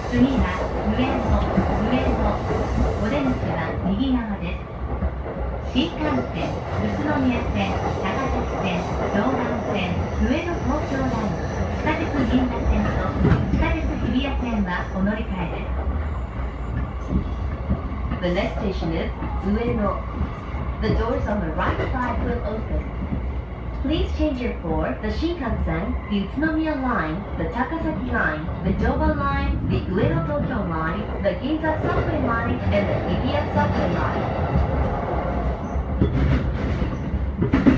次は上野。お出口は右側です。新幹線、宇都宮線、高崎線、常磐線、上野東京ライン、地下鉄銀座線と地下鉄日比谷線はお乗り換えです。The next station is Ueno. The doors on the right side will open. Please change your for the Shinkansen, the Utsunomiya line, the Takasaki line, the Joba line, the Ueno Tokyo line, the Ginza subway line, and the Hibiya subway line.